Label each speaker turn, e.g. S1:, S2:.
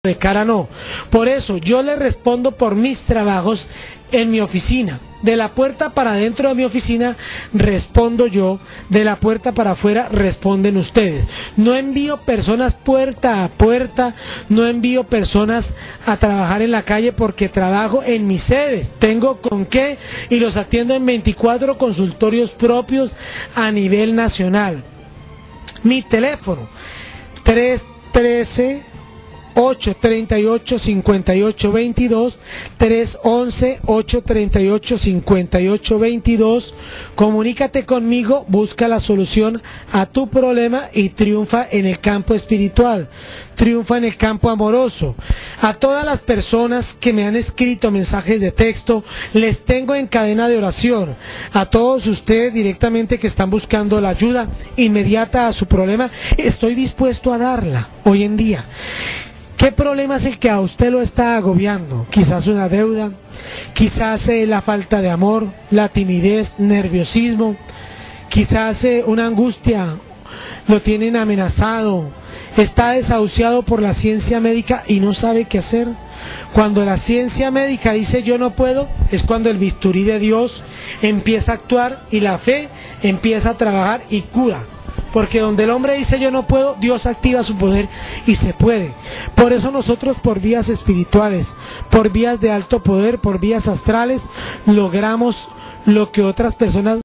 S1: de cara no. Por eso yo le respondo por mis trabajos en mi oficina. De la puerta para adentro de mi oficina respondo yo, de la puerta para afuera responden ustedes. No envío personas puerta a puerta, no envío personas a trabajar en la calle porque trabajo en mis sedes. Tengo con qué y los atiendo en 24 consultorios propios a nivel nacional. Mi teléfono 313-838-5822, 311-838-5822. Comunícate conmigo, busca la solución a tu problema y triunfa en el campo espiritual, triunfa en el campo amoroso. A todas las personas que me han escrito mensajes de texto, les tengo en cadena de oración. A todos ustedes directamente que están buscando la ayuda inmediata a su problema, estoy dispuesto a darla hoy en día. ¿Qué problema es el que a usted lo está agobiando? Quizás una deuda, quizás la falta de amor, la timidez, nerviosismo, quizás una angustia, lo tienen amenazado, está desahuciado por la ciencia médica y no sabe qué hacer. Cuando la ciencia médica dice yo no puedo, es cuando el bisturí de Dios empieza a actuar y la fe empieza a trabajar y cura. Porque donde el hombre dice yo no puedo, Dios activa su poder y se puede. Por eso nosotros por vías espirituales, por vías de alto poder, por vías astrales, logramos lo que otras personas